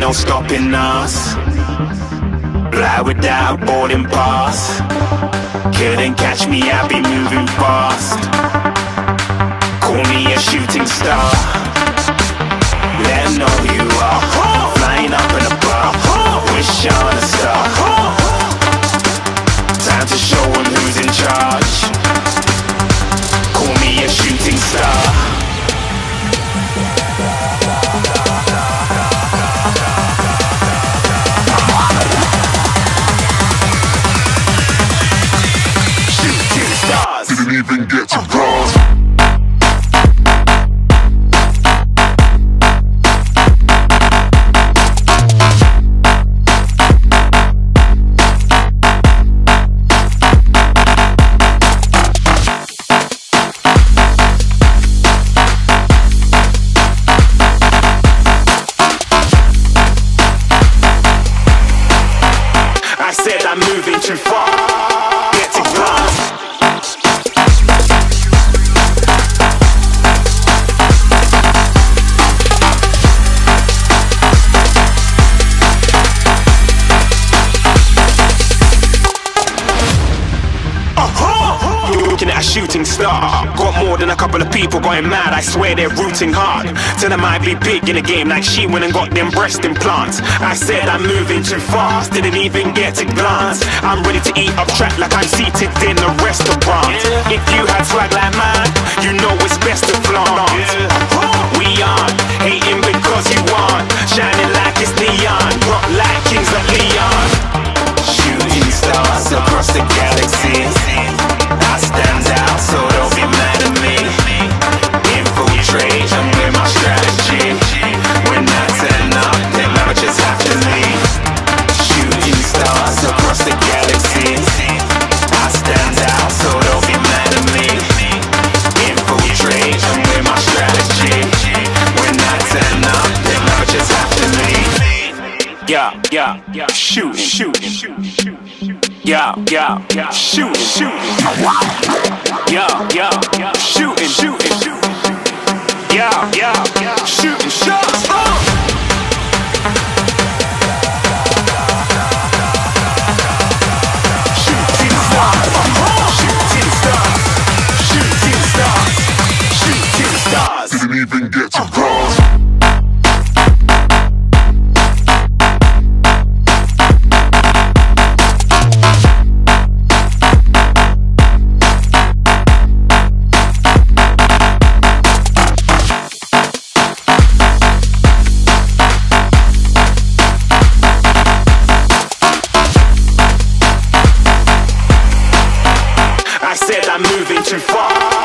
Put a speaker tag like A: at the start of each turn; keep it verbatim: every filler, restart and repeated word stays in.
A: no stopping us. Fly without boarding pass. Couldn't catch me, I be moving fast. Call me a shooting star. Let 'em know who you are. Flying up in a bar. Wish on a star. Time to show 'em who's in charge. Call me a shooting star. Shooting stars.
B: Didn't even get to cross.
A: I said I'm moving too far. Get to glass. Looking at a shooting star. Got more than a couple of people going mad. I swear they're rooting hard. Tell them I be big in the game like she went and got them breast implants. I said I'm moving too fast. Didn't even get to glance. I'm ready to eat up track like I'm seated in a restaurant. If you had swag like mine, you know it's best to flaunt. We aren't hating because you aren't. Shining like it's neon. Rock like kings of Leon. Shooting stars across the galaxy. I stand out, so don't be mad at me. Infiltrate, I'm with my strategy. When I turn up, them amateurs have to leave. Shooting stars across the galaxy. I stand out, so don't be mad at me. Infiltrate, I'm with my strategy. When I turn up, them amateurs have to leave. Yeah, yeah, yeah, shooting, shooting, shooting. Yeah, yeah, yeah, shooting, shooting. Yeah, yeah, yeah, shooting, shooting, shooting. Yeah, yeah, yeah, shooting shots. Uh. Shooting stars, shooting stars, shooting stars, shooting stars.
B: Didn't even get to cross.
A: I said I'm moving too far.